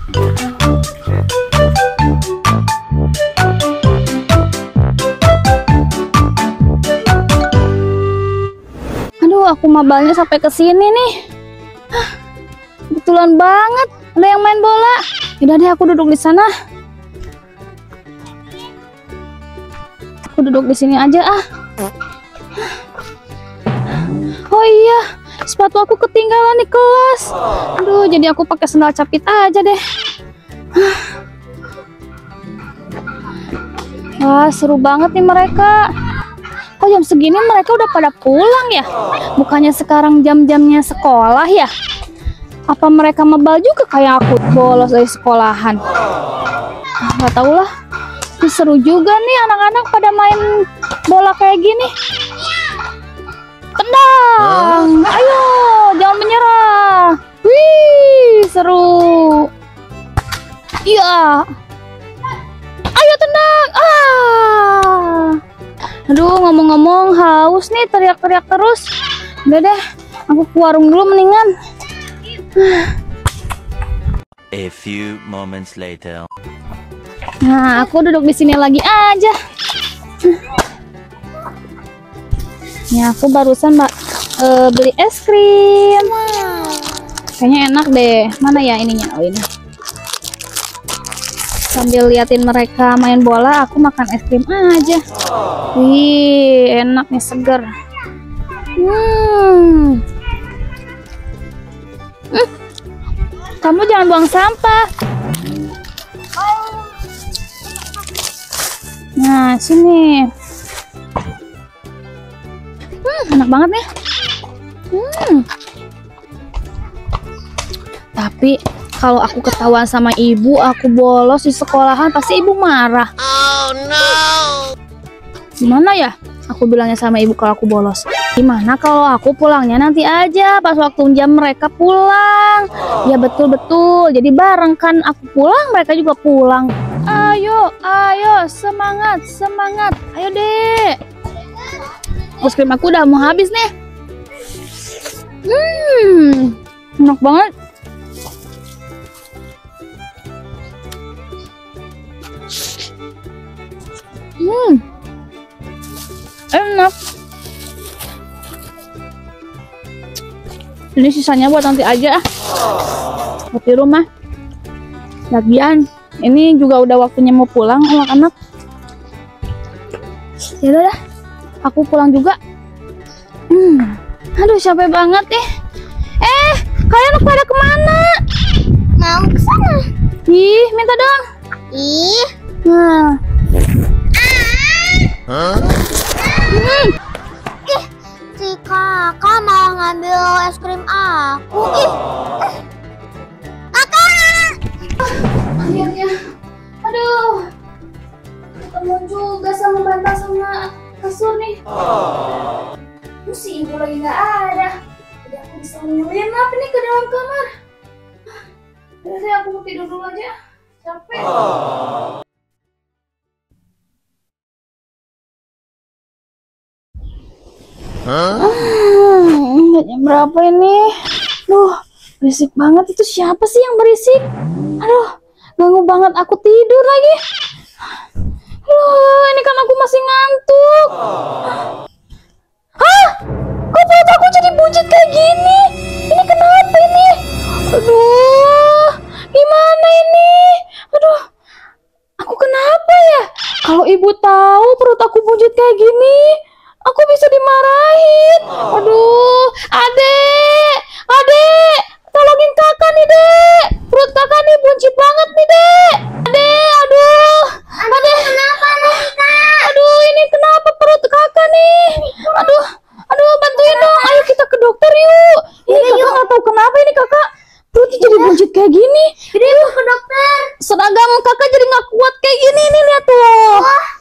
Aduh, aku mabalnya sampai ke sini nih. Kebetulan banget ada yang main bola. Udah deh, aku duduk di sana. Aku duduk di sini aja ah. Oh iya, sepatu aku ketinggalan di kelas. Aduh, jadi aku pakai sandal capit aja deh. Wah, seru banget nih mereka. Kok jam segini mereka udah pada pulang ya? Bukannya sekarang jam-jamnya sekolah ya? Apa mereka mebal juga kayak aku bolos dari sekolahan? Gak tau lah. Seru juga nih anak-anak pada main bola kayak gini. Tendang, ayo jangan menyerah. Wih, seru. Iya. Ayo tendang. Ah. Aduh, ngomong-ngomong haus nih, teriak-teriak terus. Udah deh, aku ke warung dulu mendingan. A few moments later. Nah, aku duduk di sini lagi aja. Ya, aku barusan beli es krim. Kayaknya enak deh. Mana ya ininya? Oh, ini. Sambil liatin mereka main bola, aku makan es krim aja. Wih, enak nih, seger. Kamu jangan buang sampah. Nah, sini. Enak banget nih. Tapi kalau aku ketahuan sama ibu, aku bolos di sekolahan, pasti ibu marah. Oh no. Gimana ya? Aku bilangnya sama ibu kalau aku bolos. Gimana kalau aku pulangnya nanti aja pas waktu jam mereka pulang? Ya betul-betul. Jadi bareng kan, aku pulang, mereka juga pulang. Ayo, ayo, semangat, semangat. Ayo deh. Es krim aku udah mau habis nih. Enak banget. Enak. Ini sisanya buat nanti aja buat di rumah. Lagian ini juga udah waktunya mau pulang anak-anak. Ya udah dah, aku pulang juga. Aduh, capek banget nih. Kalian pada kemana? Mau ke sana. Ih, minta dong. Ih. Nah. Ih, si kakak malah ngambil es krim aku. Ih. Kakak. Akhirnya, aduh, ketemu juga sama bantal sama kasur nih. Si ibu lagi nggak ada. Jadi aku bisa nyelinap ini ke dalam kamar. Jadi aku mau tidur dulu aja. Capek. Jam berapa ini? Duh, berisik banget. Itu siapa sih yang berisik? Aduh, ganggu banget aku tidur lagi. Ini kan aku masih ngantuk. Hah? Kok perut aku jadi buncit kayak gini? Ini kenapa ini? Aduh, gimana ini? Aduh, aku kenapa ya? Kalau ibu tahu perut aku buncit kayak gini, aku bisa dimarahin. Aduh, adek, tolongin kakak nih dek. Perut kakak nih buncit banget nih dek. Adek, adek, Kenapa nih, Kak? aduh, ini kenapa perut kakak nih? Aduh, bantuin dong. Ayo kita ke dokter yuk. Ini kakak nggak tahu kenapa ini kakak perutnya jadi buncit kayak gini. Jadi yuk ke dokter. Seragam kakak jadi nggak kuat kayak gini nih, lihat tuh.